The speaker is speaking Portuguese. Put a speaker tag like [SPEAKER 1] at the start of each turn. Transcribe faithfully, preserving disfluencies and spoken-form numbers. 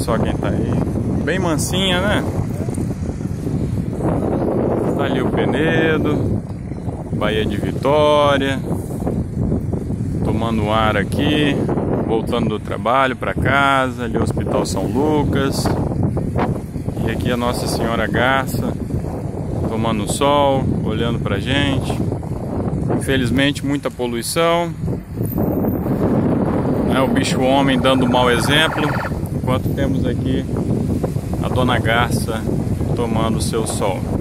[SPEAKER 1] só quem tá aí. Bem mansinha, né? Tá ali o Penedo, Baía de Vitória, tomando ar aqui, voltando do trabalho para casa, ali o Hospital São Lucas. E aqui a Nossa Senhora Garça, tomando sol, olhando pra gente. Infelizmente muita poluição, né? O bicho homem dando mau exemplo, enquanto temos aqui a Dona Garça tomando o seu sol.